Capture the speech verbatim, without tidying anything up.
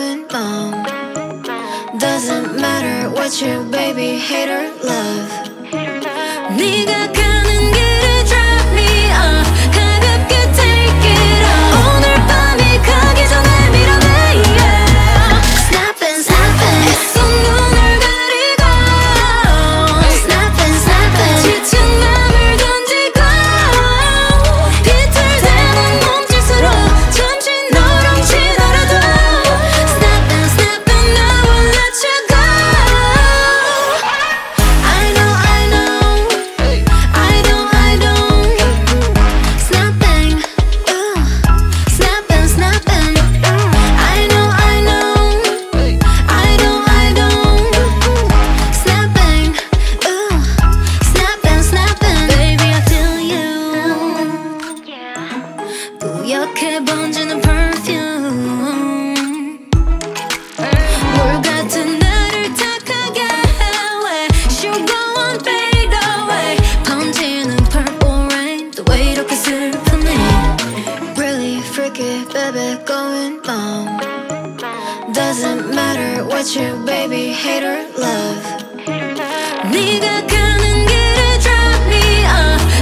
going bomb. Doesn't matter what you baby hate or love. 네가 가는 길에 drop me off. 가볍게 take it off. 오늘 밤이 가기 전에 밀어내 yeah. Snapping snapping 애써 눈을 가리고 Snapping snapping 지친 맘을 던지고 비틀대는 몸짓으로 잠시 너랑 지나라도 Snapping snapping I won't let you go. I know I know I don't I don't Snapping ooh Snapping snapping I know I know I don't I don't Snapping ooh Snapping snapping Baby I feel you 뿌옇게 번지는 perfume 물 같은 나를 탁하게 해 Sugar won't fade away 번지는 purple rain 또 왜 이렇게 슬프니 Really freaky baby going bomb Doesn't matter what you baby hate or love 네가 가는 길에 drop me off